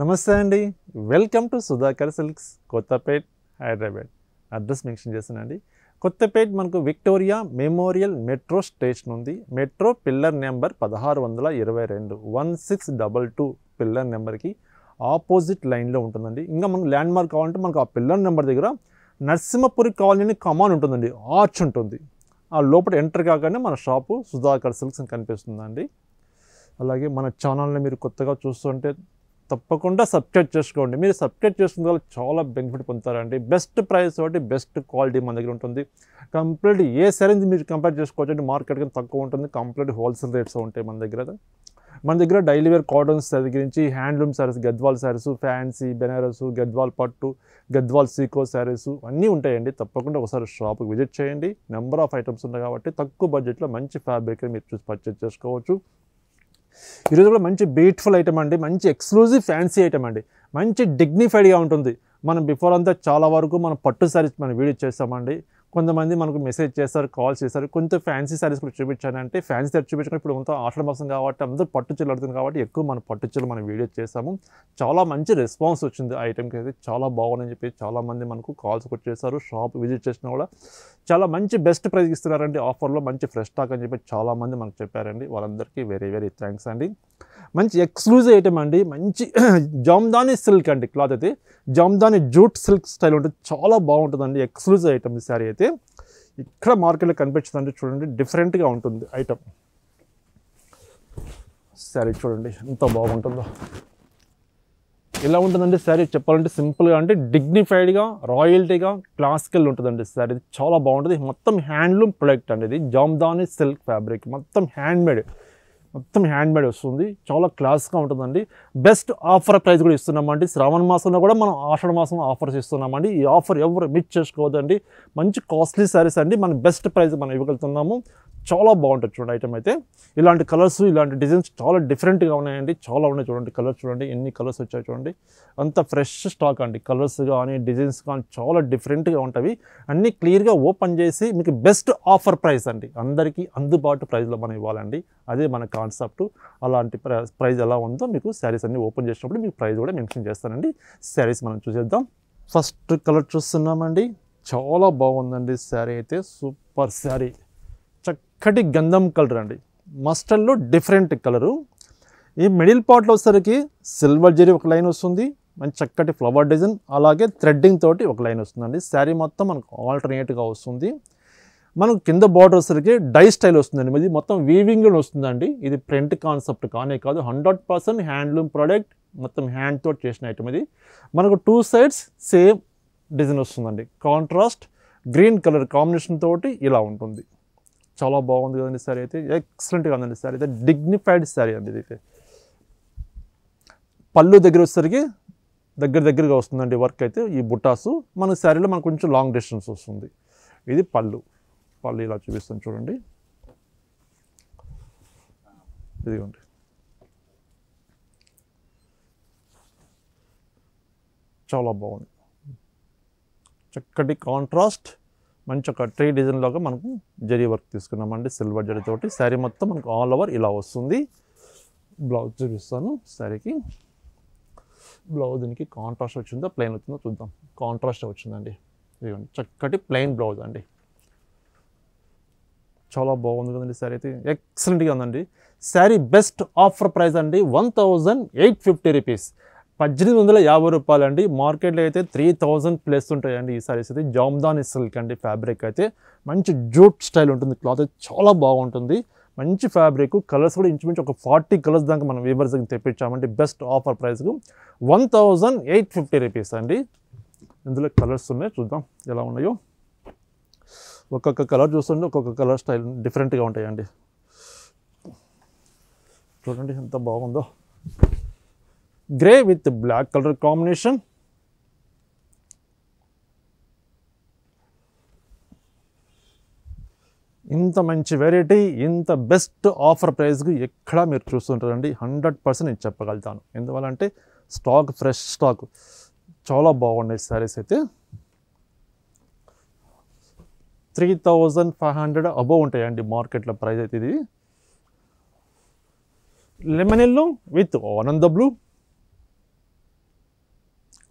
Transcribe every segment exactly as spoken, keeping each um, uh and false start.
నమస్తే అండి. Welcome to Sudhakar silks Kothapet Hyderabad. Address mention చేస్తానండి. కొత్తపేట్ మనకు విక్టోరియా మెమోరియల్ మెట్రో స్టేషన్ ఉంది. మెట్రో పిల్లర్ నెంబర్ పదహారు వందల ఇరవై రెండు one six double two pillar నెంబర్కి ఆపోజిట్ లైన్లో ఉంటుందండి. ఇంకా మనకు ల్యాండ్ మార్క్ కావాలంటే మనకు ఆ పిల్లర్ నెంబర్ దగ్గర నరసింహపురి కాలనీ కమాన్ ఉంటుందండి. ఆర్చ్ ఉంటుంది. ఆ లోపల ఎంటర్ కాగానే మన షాపు సుధాకర్ సిల్క్స్ అని కనిపిస్తుందండి. అలాగే మన ఛానల్ని మీరు కొత్తగా చూస్తుంటే తప్పకుండా సబ్స్క్రైబ్ చేసుకోండి. మీరు సబ్స్క్రైబ్ చేసుకున్న వల్ల చాలా బెనిఫిట్ పొందుతారండి. బెస్ట్ ప్రైస్ తోటి బెస్ట్ క్వాలిటీ మన దగ్గర ఉంటుంది. కంప్లీట్ ఏ సరైనది మీరు కంపేర్ చేసుకోవచ్చు అంటే మార్కెట్ కన్నా తక్కువ ఉంటుంది. కంప్లీట్ హోల్సేల్ రేట్స్ ఉంటాయి మన దగ్గర. మన దగ్గర డైలీ వేర్ కాటన్స్ దగ్గర నుంచి హ్యాండ్లూమ్ శారీస్, గద్వాల్ శారీస్, ఫ్యాన్సీ, బెనారస్, గద్వాల్ పట్టు, గద్వాల్ సీకో శారీస్ అన్నీ ఉంటాయండి. తప్పకుండా ఒకసారి షాప్కి విజిట్ చేయండి. నెంబర్ ఆఫ్ ఐటమ్స్ ఉన్నాయి కాబట్టి తక్కువ బడ్జెట్లో మంచి ఫ్యాబ్రిక్ మీరు చూసి పర్చేజ్ చేసుకోవచ్చు. ఈరోజు కూడా మంచి బ్యూటిఫుల్ ఐటమ్ అండి. మంచి ఎక్స్క్లూజివ్ ఫ్యాన్సీ ఐటమ్ అండి. మంచి డిగ్నిఫైడ్గా ఉంటుంది. మనం బిఫోర్ అంతా చాలా వరకు మనం పట్టు శారీస్ మనం వీడియో చేస్తామండి. కొంతమంది మనకు మెసేజ్ చేస్తారు, కాల్ చేస్తారు. కొంత ఫ్యాన్సీ శారీస్ కూడా చూపించానంటే ఫ్యాన్సీ శారీ చూపించుకుని ఇప్పుడు అంతా ఆషాఢ మాసం కాబట్టి అందరూ పట్టు చీరలు అడుగుతుంది కాబట్టి ఎక్కువ మన పట్టు చీరలు మనం వీడియో చేస్తాము. చాలా మంచి రెస్పాన్స్ వచ్చింది ఆ ఐటమ్కి అయితే. చాలా బాగుందని చెప్పి చాలామంది మనకు కాల్స్ కూడా చేశారు. షాప్ విజిట్ చేసినా కూడా చాలా మంచి బెస్ట్ ప్రైస్ ఇస్తున్నారండి. ఆఫర్లో మంచి ఫ్రెష్ స్టాక్ అని చెప్పి చాలామంది మనకు చెప్పారండి. వాళ్ళందరికీ వెరీ వెరీ థ్యాంక్స్ అండి. మంచి ఎక్స్క్లూజివ్ ఐటమ్ అండి. మంచి జామ్దాని సిల్క్ అండి. క్లాత్ అయితే జామ్దాని జూట్ సిల్క్ స్టైల్ ఉంటుంది. చాలా బాగుంటుందండి. ఎక్స్క్లూజివ్ ఐటమ్ ఈ శారీ అయితే ఇక్కడ మార్కెట్లో కనిపించిందండి. చూడండి డిఫరెంట్గా ఉంటుంది ఐటమ్. శారీ చూడండి ఎంత బాగుంటుందో. ఎలా ఉంటుందండి శారీ చెప్పాలంటే సింపుల్గా అంటే డిగ్నిఫైడ్గా, రాయల్టీగా, క్లాసికల్ ఉంటుందండి శారీ. చాలా బాగుంటుంది. మొత్తం హ్యాండ్లూమ్ ప్రొడక్ట్ అండి. ఇది జామ్దాని సిల్క్ ఫ్యాబ్రిక్, మొత్తం హ్యాండ్మేడ్ మొత్తం హ్యాండ్మేడ్ వస్తుంది. చాలా క్లాస్గా ఉంటుందండి. బెస్ట్ ఆఫర్ ప్రైస్ కూడా ఇస్తున్నామండి. శ్రావణ మాసంలో కూడా మనం ఆషాఢ మాసం ఆఫర్స్ ఇస్తున్నామండి. ఈ ఆఫర్ ఎవరు మిస్ చేసుకోవద్దండి. మంచి కాస్ట్లీ శారీస్ అండి. మన బెస్ట్ ప్రైస్ మనం ఇవ్వగలుగుతున్నాము. చాలా బాగుంటుంది చూడండి ఐటమ్ అయితే. ఇలాంటి కలర్స్, ఇలాంటి డిజైన్స్ చాలా డిఫరెంట్గా ఉన్నాయండి. చాలా ఉన్నాయి చూడండి. కలర్స్ చూడండి ఎన్ని కలర్స్ వచ్చాయి చూడండి. అంత ఫ్రెష్ స్టాక్ అండి. కలర్స్ కానీ డిజైన్స్ కానీ చాలా డిఫరెంట్గా ఉంటాయి. అన్నీ క్లియర్గా ఓపెన్ చేసి మీకు బెస్ట్ ఆఫర్ ప్రైస్ అండి. అందరికీ అందుబాటు ప్రైస్లో మనం ఇవ్వాలండి. అదే మన కాన్సెప్ట్. అలాంటి ప్రైస్ ఎలా ఉందో మీకు శారీస్ అన్ని ఓపెన్ చేసినప్పుడు మీకు ప్రైస్ కూడా మెన్షన్ చేస్తానండి. శారీస్ మనం చూసేద్దాం. ఫస్ట్ కలర్ చూస్తున్నామండి. చాలా బాగుందండి శారీ అయితే. సూపర్ శారీ. చక్కటి గంధం కలర్ అండి. మస్టర్డ్లో డిఫరెంట్ కలరు. ఈ మిడిల్ పార్ట్లో వచ్చేసరికి సిల్వర్ జరీ ఒక లైన్ వస్తుంది. మంచి చక్కటి ఫ్లవర్ డిజైన్, అలాగే థ్రెడ్డింగ్ తోటి ఒక లైన్ వస్తుందండి. శారీ మొత్తం మనకు ఆల్టర్నేట్గా వస్తుంది. మనకు కింద బార్డర్ వచ్చేసరికి డై స్టైల్ వస్తుందండి. ఇది మొత్తం వీవింగ్లో వస్తుందండి. ఇది ప్రింట్ కాన్సెప్ట్ కానే కాదు. Hundred percent handloom product. మొత్తం హ్యాండ్ తోటి చేసిన ఐటమ్ ఇది. మనకు టూ సైడ్స్ సేమ్ డిజైన్ వస్తుందండి. కాంట్రాస్ట్ గ్రీన్ కలర్ కాంబినేషన్ తోటి ఇలా ఉంటుంది. చాలా బాగుంది కదండి శారీ అయితే. ఎక్సలెంట్గా ఉందండి శారీ అయితే. డిగ్నిఫైడ్ శారీ అండి ఇది అయితే. పళ్ళు దగ్గర వచ్చేసరికి దగ్గర దగ్గరగా వస్తుందండి వర్క్ అయితే. ఈ బుటాసు మన శారీలో మనకు కొంచెం లాంగ్ డిస్టెన్స్ వస్తుంది. ఇది పళ్ళు. పళ్ళు ఇలా చూపిస్తాను చూడండి. ఇదిగోండి. చాలా బాగుంది. చక్కటి కాంట్రాస్ట్ మంచి ఒక ట్రీ డిజైన్ లాగా మనకు జరీ వర్క్ తీసుకున్నామండి. సిల్వర్ జరీతోటి శారీ మొత్తం మనకు ఆల్ ఓవర్ ఇలా వస్తుంది. బ్లౌజ్ చూపిస్తాను శారీకి. బ్లౌజ్ దీనికి కాంట్రాస్ట్ వచ్చిందో ప్లెయిన్ వచ్చిందో చూద్దాం. కాంట్రాస్ట్ వచ్చిందండి. ఇదిగోండి చక్కటి ప్లెయిన్ బ్లౌజ్ అండి. చాలా బాగుంది కదండి శారీ అయితే. ఎక్సలెంట్గా ఉందండి శారీ. బెస్ట్ ఆఫర్ ప్రైస్ అండి one thousand eight fifty rupees పద్దెనిమిది వందల యాభై రూపాయలు అండి. మార్కెట్లో అయితే త్రీ థౌజండ్ ప్లస్ ఉంటాయండి ఈ సారీస్ అయితే. జామ్దాని సిల్క్ అండి. ఫ్యాబ్రిక్ అయితే మంచి జూట్ స్టైల్ ఉంటుంది. క్లాత్ అయితే చాలా బాగుంటుంది. మంచి ఫ్యాబ్రిక్. కలర్స్ కూడా ఇంచుమించు ఒక ఫార్టీ కలర్స్ దాకా మనం వీవర్స్ తెప్పించామండి. బెస్ట్ ఆఫర్ ప్రైస్కు one thousand eight fifty rupees అండి. ఇందులో కలర్స్ ఉన్నాయి, చూద్దాం ఎలా ఉన్నాయో. ఒక్కొక్క కలర్ చూస్తుంటే ఒక్కొక్క కలర్ స్టైల్ డిఫరెంట్గా ఉంటాయండి. చూడండి ఎంత బాగుందో. Grey with black colour combination. ఇంత మంచి వెరైటీ, ఇంత బెస్ట్ ఆఫర్ ప్రైస్కి ఎక్కడ మీరు చూస్తుంటారండి. హండ్రెడ్ పర్సెంట్ నేను చెప్పగలుగుతాను. ఎందువల్లంటే స్టాక్ ఫ్రెష్ స్టాక్. చాలా బాగున్నాయి శారీస్ అయితే. Three thousand five hundred above ఉంటాయండి మార్కెట్లో ప్రైస్ అయితే. ఇది లెమన్ ఎల్లో విత్ ఆనంద బ్లూ.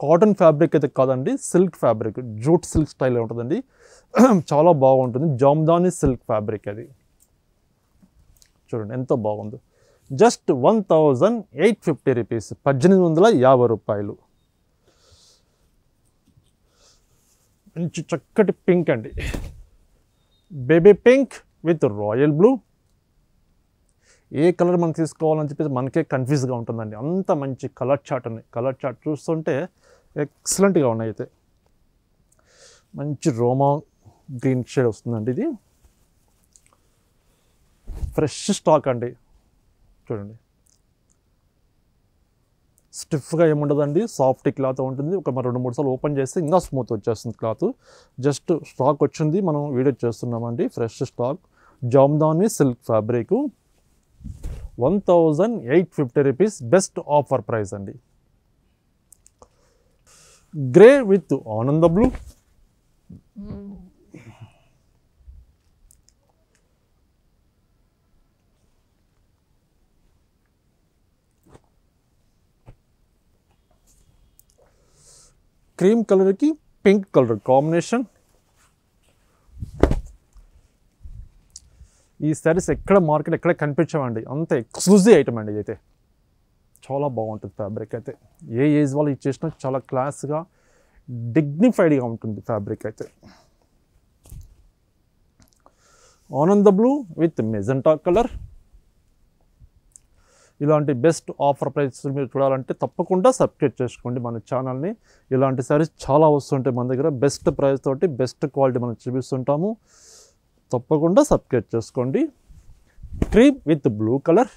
కాటన్ ఫ్యాబ్రిక్ అయితే కాదండి, silk fabric, jute silk style ఉంటుందండి. చాలా బాగుంటుంది. జామ్దాని సిల్క్ ఫ్యాబ్రిక్ అది. చూడండి ఎంత బాగుందో. Just one thousand eight fifty rupees, పద్దెనిమిది వందల యాభై రూపాయలు. మంచి చక్కటి పింక్ అండి, baby pink with royal blue. ఏ కలర్ మనం తీసుకోవాలని చెప్పేసి మనకే కన్ఫ్యూజ్గా ఉంటుందండి, అంత మంచి కలర్ చార్ట్ ఉన్నాయి. కలర్ చార్ట్ చూస్తుంటే ఎక్సలెంట్గా ఉన్నాయి. అయితే మంచి రోమా గ్రీన్ షేడ్ వస్తుందండి. ఇది ఫ్రెష్ స్టాక్ అండి. చూడండి స్టిఫ్గా ఏముండదండి, సాఫ్ట్ క్లాత్ ఉంటుంది. ఒక రెండు మూడు సార్లు ఓపెన్ చేస్తే ఇంకా స్మూత్ వచ్చేస్తుంది క్లాత్. జస్ట్ స్టాక్ వచ్చింది, మనం వీడియో చేస్తున్నామండి. Fresh stock, Jamdani silk fabric, one thousand eight fifty rupees, best offer price అండి. గ్రే విత్ ఆనంద బ్లూ, క్రీమ్ కలర్కి పింక్ కలర్ కాంబినేషన్. ఈ శారీస్ ఎక్కడ మార్కెట్ ఎక్కడ కనిపించవండి, అంత ఎక్స్క్లూజివ్ ఐటమ్ అండి. అయితే చాలా బాగుంటుంది ఫ్యాబ్రిక్. అయితే ఏ ఏజ్ వాళ్ళు ఇచ్చేసినా చాలా క్లాస్గా డిగ్నిఫైడ్గా ఉంటుంది ఫ్యాబ్రిక్. అయితే ఆనంద బ్లూ విత్ మెజెంటా కలర్. ఇలాంటి బెస్ట్ ఆఫర్ ప్రైస్ మీరు చూడాలంటే తప్పకుండా సబ్స్క్రైబ్ చేసుకోండి మన ఛానల్ని. ఇలాంటి సారీస్ చాలా వస్తుంటాయి మన దగ్గర, బెస్ట్ ప్రైస్ తోటి బెస్ట్ క్వాలిటీ మనం చూపిస్తుంటాము. తప్పకుండా సబ్స్క్రైబ్ చేసుకోండి. క్రీమ్ విత్ బ్లూ కలర్,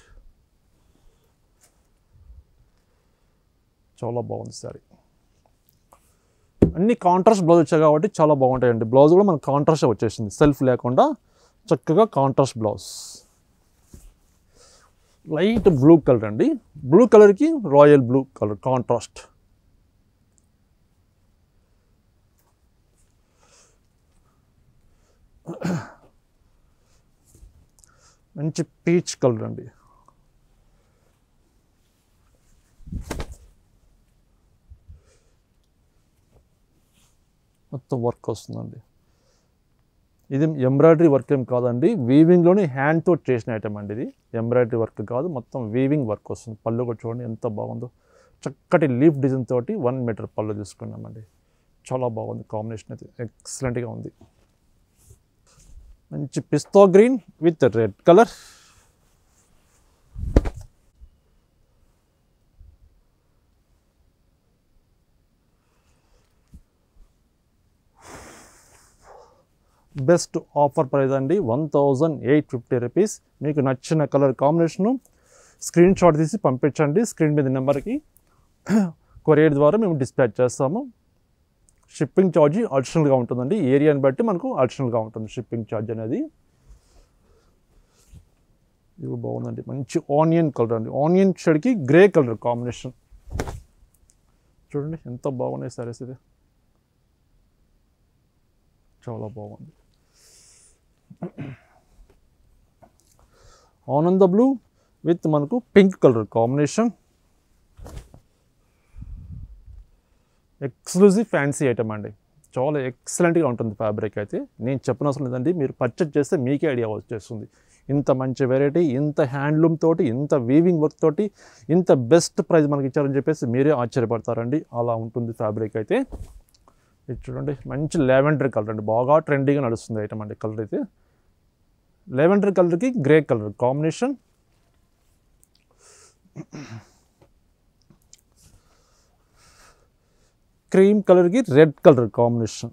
చాలా బాగుంది సారీ. అన్ని కాంట్రాస్ట్ బ్లౌజ్ వచ్చాయి కాబట్టి చాలా బాగుంటాయండి. బ్లౌజ్ కూడా మనకు కాంట్రాస్ట్ వచ్చేసింది, సెల్ఫ్ లేకుండా చక్కగా contrast blouse. Light blue colour అండి, బ్లూ కలర్కి రాయల్ బ్లూ కలర్ కాంట్రాస్ట్. మంచి పీచ్ కలర్ అండి. మొత్తం వర్క్ వస్తుందండి. ఇది ఎంబ్రాయిడరీ వర్క్ ఏం కాదండి, వీవింగ్లోని హ్యాండ్తో చేసిన ఐటమ్ అండి. ఇది ఎంబ్రాయిడరీ వర్క్ కాదు, మొత్తం వీవింగ్ వర్క్ వస్తుంది. పళ్ళు కూడా చూడండి ఎంత బాగుందో, చక్కటి లీఫ్ డిజైన్ తోటి వన్ మీటర్ పళ్ళు తీసుకున్నామండి. చాలా బాగుంది కాంబినేషన్, అయితే ఎక్సలెంట్గా ఉంది. మంచి పిస్తా green with red colour. Best offer price అండి, one thousand eight fifty rupees. మీకు నచ్చిన కలర్ కాంబినేషను స్క్రీన్ షాట్ తీసి పంపించండి స్క్రీన్ మీద నెంబర్కి. కొరియర్ ద్వారా మేము డిస్పాచ్ చేస్తాము. షిప్పింగ్ ఛార్జ్ అడిషనల్గా ఉంటుందండి, ఏరియాని బట్టి మనకు అడిషనల్గా ఉంటుంది షిప్పింగ్ ఛార్జ్ అనేది. ఇది బాగుందండి, మంచి ఆనియన్ కలర్ అండి, ఆనియన్ షేడ్కి గ్రే కలర్ కాంబినేషన్. చూడండి ఎంత బాగున్నాయి సారీస్, ఇది చాలా బాగుంది. ఆనంద బ్లూ విత్ మనకు pink colour combination. Exclusive fancy item అండి, చాలా ఎక్సలెంట్గా ఉంటుంది ఫ్యాబ్రిక్. అయితే నేను చెప్పిన అవసరం లేదండి, మీరు పర్చేజ్ చేస్తే మీకే ఐడియా వచ్చేస్తుంది. ఇంత మంచి వెరైటీ, ఇంత హ్యాండ్లూమ్ తోటి, ఇంత వీవింగ్ వర్క్ తోటి, ఇంత బెస్ట్ ప్రైస్ మనకి ఇచ్చారని చెప్పేసి మీరే ఆశ్చర్యపడతారండి. అలా ఉంటుంది ఫ్యాబ్రిక్. అయితే ఇది చూడండి మంచి లెవెండర్ కలర్ అండి, బాగా ట్రెండీగా నడుస్తుంది ఐటమ్ అండి. కలర్ అయితే లెవెండర్ కలర్కి గ్రే కలర్ కాంబినేషన్. క్రీమ్ కలర్కి రెడ్ కలర్ కాంబినేషన్.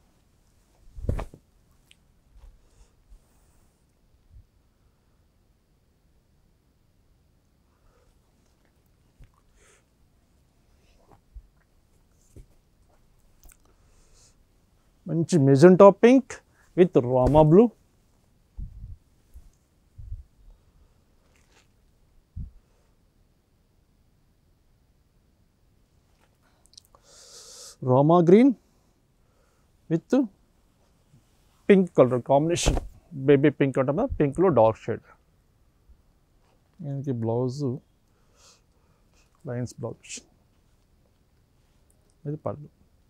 మంచి మెజెంటా పింక్ విత్ రామా బ్లూ. రామా green with pink colour combination, baby pink అంటే పింక్లో డార్క్ షేడ్. దీనికి బ్లౌజు లైన్స్ బ్లౌజ్. ఇది పళ్ళు.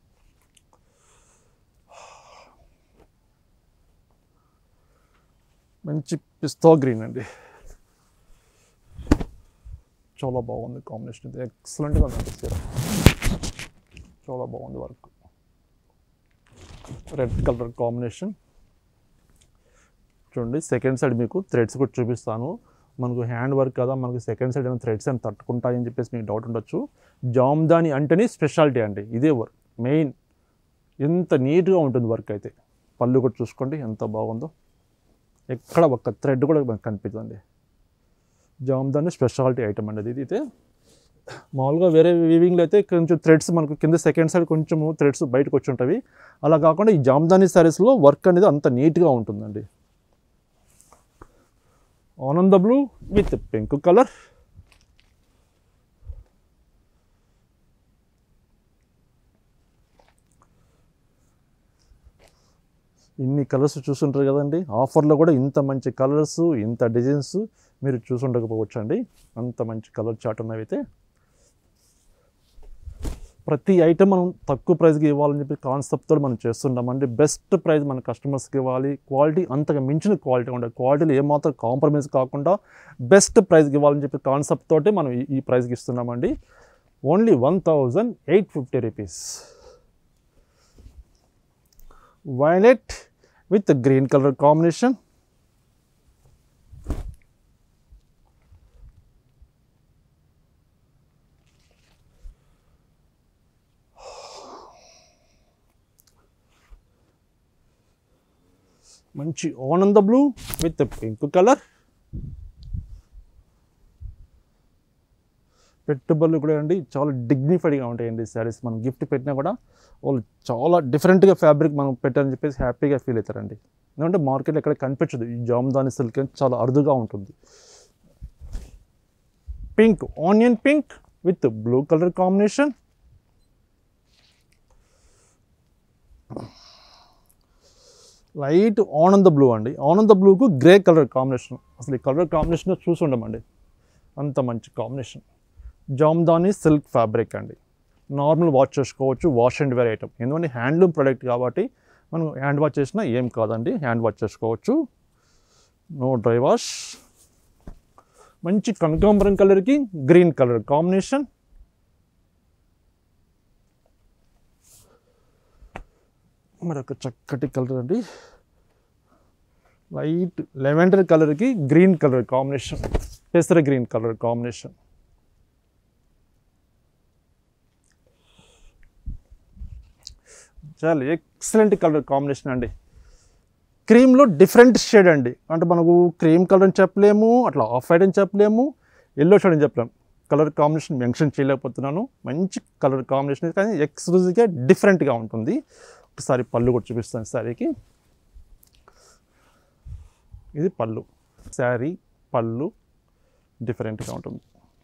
మంచి పిస్తా గ్రీన్ అండి, చాలా బాగుంది కాంబినేషన్. ఇది ఎక్సలెంట్గా ఉంది చీర, చాలా బాగుంది వర్క్. రెడ్ కలర్ కాంబినేషన్ చూడండి. సెకండ్ సైడ్ మీకు థ్రెడ్స్ కూడా చూపిస్తాను. మనకు హ్యాండ్ వర్క్ కదా, మనకు సెకండ్ సైడ్ ఏమైనా థ్రెడ్స్ అని తట్టుకుంటాయని చెప్పేసి మీకు డౌట్ ఉండొచ్చు. జామ్దాని అంటేనే స్పెషాలిటీ అండి, ఇదే వర్క్ మెయిన్. ఎంత నీట్గా ఉంటుంది వర్క్ అయితే. పళ్ళు కూడా చూసుకోండి ఎంత బాగుందో, ఎక్కడ ఒక్క థ్రెడ్ కూడా మనకు కనిపిస్తుంది. జామ్దాని స్పెషాలిటీ ఐటమ్ అండి ఇది. అయితే మామూలుగా వేరే వీవింగ్లో అయితే కొంచెం థ్రెడ్స్ మనకు కింద సెకండ్ సైడ్ కొంచెము థ్రెడ్స్ బయటకు వచ్చి ఉంటాయి. అలా కాకుండా ఈ జామ్దాని శారీస్లో వర్క్ అనేది అంత నీట్గా ఉంటుందండి. ఆనంద బ్లూ విత్ పింక్ కలర్, ఇన్ని కలర్స్ చూస్తుంటారు కదండి. ఆఫర్లో కూడా ఇంత మంచి కలర్స్, ఇంత డిజైన్స్ మీరు చూసుండకపోవచ్చు అండి. అంత మంచి కలర్ చార్ట్ ఉన్నవి. అయితే ప్రతి ఐటమ్ మనం తక్కువ ప్రైస్కి ఇవ్వాలని చెప్పి కాన్సెప్ట్తో మనం చేస్తున్నామండి. బెస్ట్ ప్రైస్ మన కస్టమర్స్కి ఇవ్వాలి, క్వాలిటీ అంతగా మించిన క్వాలిటీ ఉండాలి, క్వాలిటీలో ఏమాత్రం కాంప్రమైజ్ కాకుండా బెస్ట్ ప్రైస్కి ఇవ్వాలని చెప్పి కాన్సెప్ట్ తోటి మనం ఈ ప్రైస్కి ఇస్తున్నామండి. Only one thousand eight fifty rupees. Violet with green colour combination, మంచి ఆనంద బ్లూ విత్ పింక్ కలర్. పెట్టుబడులు కూడా అండి చాలా డిగ్నిఫైడ్గా ఉంటాయండి శారీస్. మనం గిఫ్ట్ పెట్టినా కూడా వాళ్ళు చాలా డిఫరెంట్గా ఫ్యాబ్రిక్ మనం పెట్టారని చెప్పేసి హ్యాపీగా ఫీల్ అవుతారండి. ఎందుకంటే మార్కెట్లో ఎక్కడ కనిపించదు ఈ జామ్దాని సిల్క్ అని, చాలా అరుదుగా ఉంటుంది. Pink, onion pink with blue colour combination, light ఆనంద బ్లూ అండి. ఆనంద బ్లూకు గ్రే కలర్ కాంబినేషన్, అసలు ఈ కలర్ కాంబినేషన్ చూసి ఉండమండి, అంత మంచి కాంబినేషన్. జామ్దాని సిల్క్ ఫ్యాబ్రిక్ అండి, నార్మల్ వాష్ చేసుకోవచ్చు, వాష్ అండ్ వేర్ ఐటమ్. ఎందుకంటే హ్యాండ్లూమ్ ప్రోడక్ట్ కాబట్టి మనం హ్యాండ్ వాష్ చేసినా ఏం కాదండి, హ్యాండ్ వాష్ చేసుకోవచ్చు, నో డ్రై వాష్. మంచి కనకాంబరం కలర్కి గ్రీన్ కలర్ కాంబినేషన్, మరొక చక్కటి కలర్ అండి, లైట్ లెవెండర్ కలర్కి గ్రీన్ కలర్ కాంబినేషన్, పెసర గ్రీన్ కలర్ కాంబినేషన్. చాలా ఎక్సలెంట్ కలర్ కాంబినేషన్ అండి. క్రీమ్లో డిఫరెంట్ షేడ్ అండి, అంటే మనకు క్రీమ్ కలర్ అని చెప్పలేము, అట్లా ఆఫ్ వైట్ అని చెప్పలేము, ఎల్లో షేడ్ అని చెప్పలేము. కలర్ కాంబినేషన్ మెన్షన్ చేయలేకపోతున్నాను. మంచి కలర్ కాంబినేషన్ కానీ ఎక్స్క్లూజివ్గా డిఫరెంట్గా ఉంటుంది. ఒకసారి పళ్ళు కూడా చూపిస్తాను శారీకి. ఇది పళ్ళు, శారీ పళ్ళు డిఫరెంట్గా ఉంటుంది.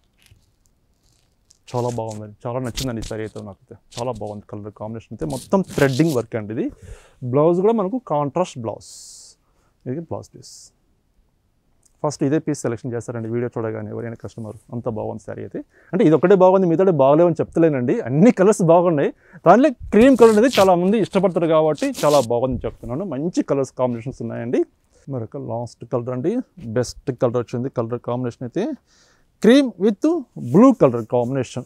చాలా బాగుందండి, చాలా నచ్చిందండి ఈ శారీ అయితే నాకు. చాలా బాగుంది కలర్ కాంబినేషన్ అయితే. మొత్తం థ్రెడ్డింగ్ వర్క్ అండి ఇది. బ్లౌజ్ కూడా మనకు కాంట్రాస్ట్ బ్లౌజ్. ఇది బ్లౌజ్ పీస్. ఫస్ట్ ఇదే పీస్ సెలెక్షన్ చేస్తారండి వీడియో చూడగానే ఎవరైనా కస్టమర్. అంత బాగుంది శారీ అయితే. అంటే ఇది ఒకటే బాగుంది, మిగతా బాగలేవని చెప్తలేనండి, అన్ని కలర్స్ బాగున్నాయి. దాంట్లో క్రీమ్ కలర్ అనేది చాలా మంది ఇష్టపడతారు కాబట్టి చాలా బాగుంది చెప్తున్నాను. మంచి కలర్స్ కాంబినేషన్స్ ఉన్నాయండి. మరొక లాస్ట్ కలర్ అండి, బెస్ట్ కలర్ వచ్చింది. కలర్ కాంబినేషన్ అయితే cream with blue colour combination.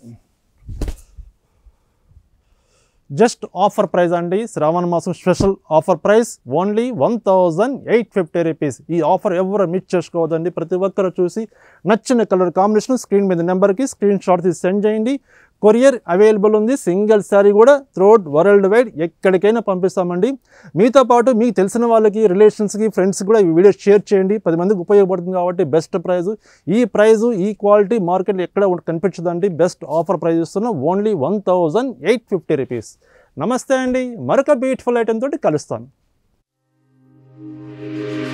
Just offer price అండి, శ్రావణ మాసం special offer price only one thousand eight fifty rupees. ఈ ఆఫర్ ఎవరు మిస్ చేసుకోవద్దండి. ప్రతి ఒక్కరు చూసి నచ్చిన కలర్ కాంబినేషన్ స్క్రీన్ మీద నెంబర్కి స్క్రీన్ షాట్ తీసి సెండ్ చేయండి. కొరియర్ అవైలబుల్ ఉంది. సింగిల్ శారీ కూడా త్రూఅవుట్ వరల్డ్ వైడ్ ఎక్కడికైనా పంపిస్తామండి. మీతో పాటు మీకు తెలిసిన వాళ్ళకి, రిలేషన్స్కి, ఫ్రెండ్స్కి కూడా ఈ వీడియో షేర్ చేయండి. పది మందికి ఉపయోగపడుతుంది కాబట్టి బెస్ట్ ప్రైజు. ఈ ప్రైజు ఈ క్వాలిటీ మార్కెట్లో ఎక్కడ కనిపించదండి. బెస్ట్ ఆఫర్ ప్రైజ్ ఇస్తున్నాం only one thousand eight fifty rupees. నమస్తే అండి, మరొక బ్యూటిఫుల్ ఐటెం తోటి కలుస్తాను.